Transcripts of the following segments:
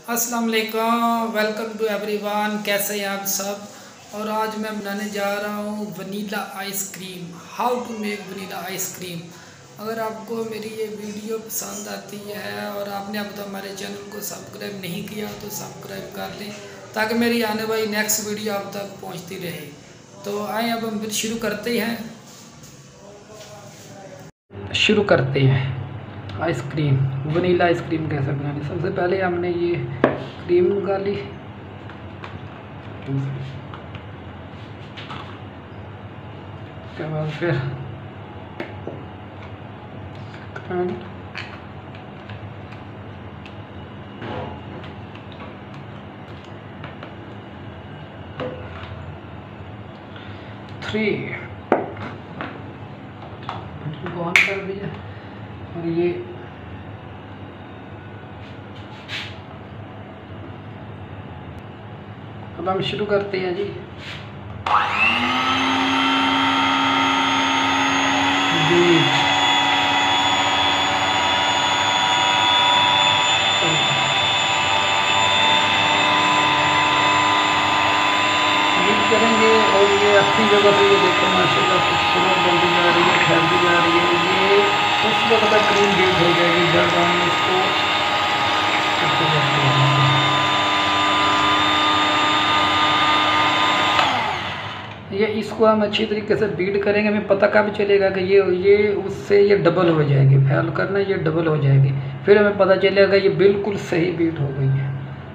अस्सलाम वालेकुम, welcome to everyone. कैसे हैं आप सब। और आज मैं बनाने जा रहा हूँ vanilla ice cream. How to make vanilla ice cream. अगर आपको मेरी ये वीडियो पसंद आती है और आपने अब तक हमारे चैनल को सब्सक्राइब नहीं किया तो सब्सक्राइब कर लें ताकि मेरी आने वाली नेक्स्ट वीडियो आप तक पहुँचती रहे। तो आए अब हम फिर शुरू करते हैं आइसक्रीम। वनीला आइसक्रीम कैसे बनानी। सबसे पहले हमने ये क्रीम निकाली, उसके बाद फिर 3 ऑन कर दिया। और ये अब हम शुरू करते हैं जी। करेंगे और ये अच्छी जगह से ये देखो माशाल्लाह खूबसूरत बनती जा रही है, फैलती जा रही है। ये उस वक्त तक क्रीम बीट हो जाएगी जब हम इसको इसको हम अच्छी तरीके से बीट करेंगे। हमें पता कब चलेगा कि ये उससे ये डबल हो जाएगी। फैल करना ये डबल हो जाएगी, फिर हमें पता चलेगा ये बिल्कुल सही बीट हो गई है।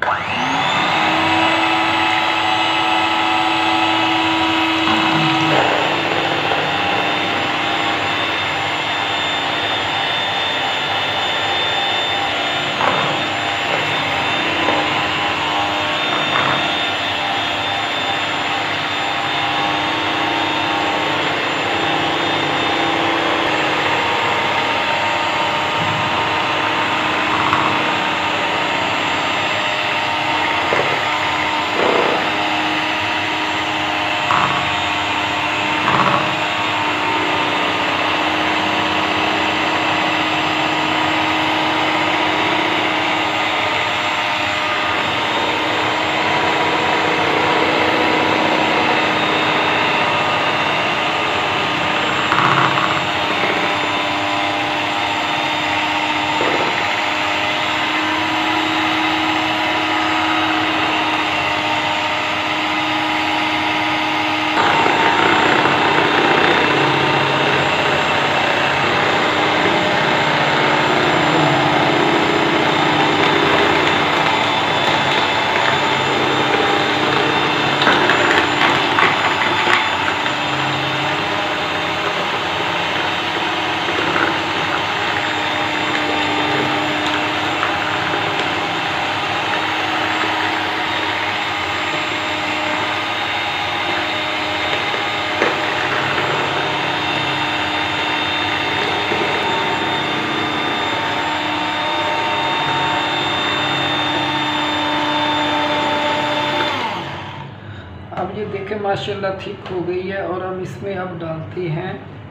अब ये देखें माशाल्लाह ठीक हो गई है। और हम इसमें अब डालते हैं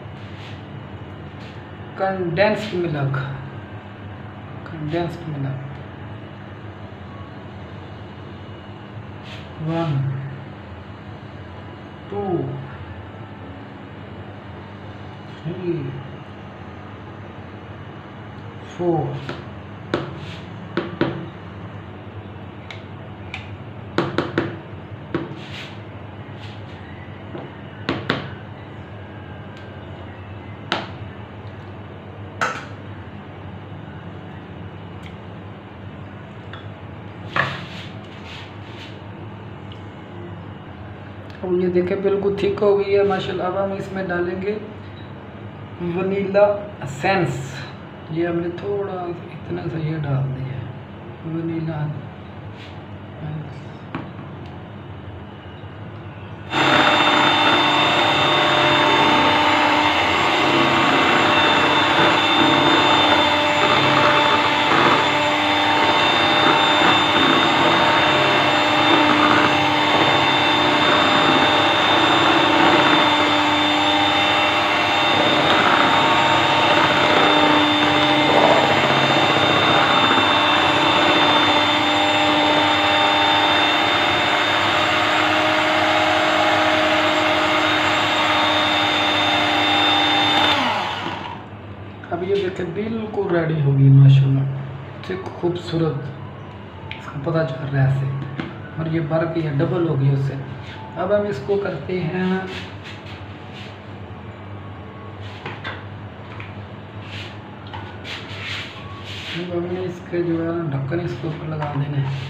कंडेंस्ड मिल्क। Condensed milk 1 2 3 4। और ये देखें बिल्कुल थिक हो गई है माशाल्लाह। अब हम इसमें डालेंगे वनीला एसेंस। ये हमने थोड़ा इतना सा ये डाल दिया है वनीला। रेडी होगी माशाल्लाह से खूबसूरत, इसका पता चल रहा है ऐसे, और ये वर्क ये डबल होगी उससे। अब हम इसको करते हैं हमने इसके जो है ना ढक्कन इसके ऊपर लगा देना है।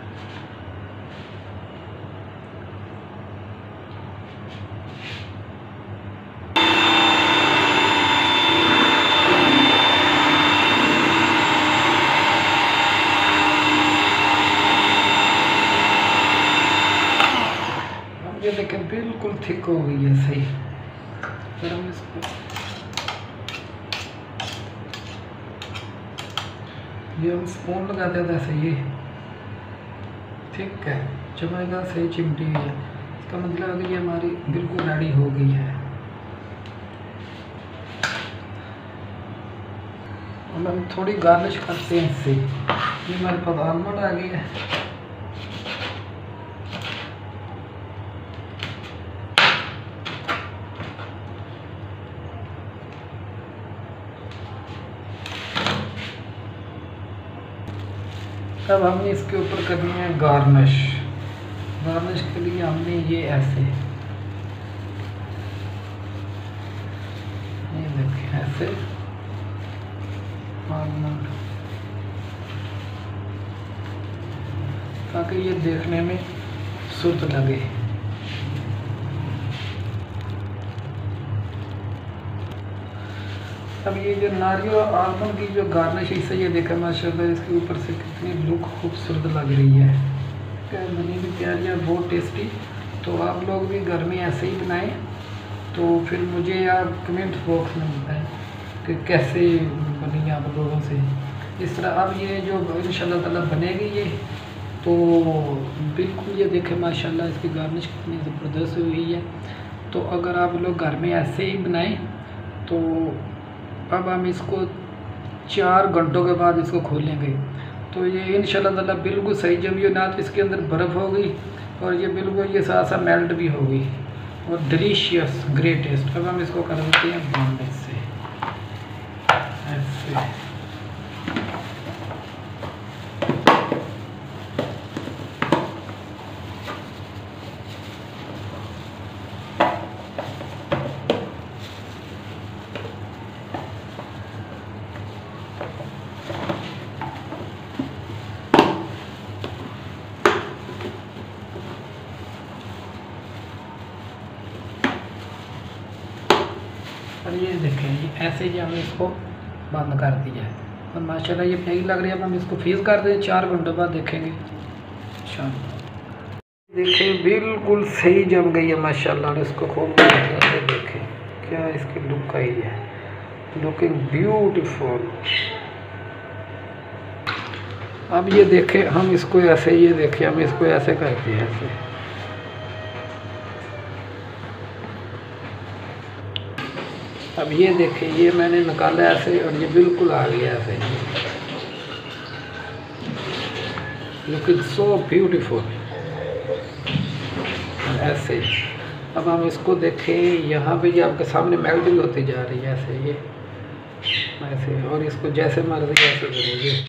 अब ये देखें बिल्कुल थिक हो गई है सही। फिर हम इसको ये हम स्पून लगाते थे ऐसे, ये ठीक है चमेगा सही चिमटी हुई है, इसका मतलब है कि ये हमारी बिल्कुल रेडी हो गई है। अब हम थोड़ी गार्निश करते हैं इससे। ये हमारे पास आलमंड आ गई है, अब हमने इसके ऊपर करनी है गार्निश। गार्निश के लिए हमने ये ऐसे, ये देखें ऐसे आलमंड, ताकि ये देखने में खूबसूरत लगे। अब ये जो नारियल और आलमंड की जो गार्निश इससे ये देखा माशाल्लाह इसके ऊपर से कितनी लुक खूबसूरत लग रही है, क्या बनी भी प्यारी है, बहुत टेस्टी। तो आप लोग भी घर में ऐसे ही बनाएं। तो फिर मुझे आप कमेंट बॉक्स में बताएं कि कैसे बनी आप लोगों से इस तरह। अब ये जो इंशाल्लाह ताला बनेगी ये, तो बिल्कुल ये देखें माशाल्लाह इसकी गार्निश कितनी ज़बरदस्त हुई है। तो अगर आप लोग घर में ऐसे ही बनाएं तो अब हम इसको 4 घंटों के बाद इसको खोलेंगे, तो ये इंशाल्लाह ताला बिल्कुल सही जमी हो, ना तो इसके अंदर बर्फ़ होगी और ये बिल्कुल ये साथ साथ मेल्ट भी होगी और डिलीशियस ग्रेट टेस्ट। अब हम इसको कर देते हैं बंद से ऐसे। और ये देखें ऐसे ही हमने इसको बंद कर दिया है और माशाल्लाह ये प्यारी लग रही है। अब हम इसको फ्रीज़ कर दें, 4 घंटों बाद देखेंगे। देखें बिल्कुल सही जम गई है माशाल्लाह, और इसको खूब देखें क्या इसकी लुक आई है, लुकिंग ब्यूटीफुल। अब ये देखें हम इसको ऐसे, ये देखें हम इसको ऐसे करते हैं ऐसे, अब ये देखें ये मैंने निकाला ऐसे और ये बिल्कुल आ गया ऐसे, लुकिंग सो ब्यूटीफुल ऐसे। अब हम इसको देखें यहाँ पे ये आपके सामने मेल्ट भी होती जा रही है ऐसे, ये ऐसे, और इसको जैसे मर्जी ऐसे करेंगे।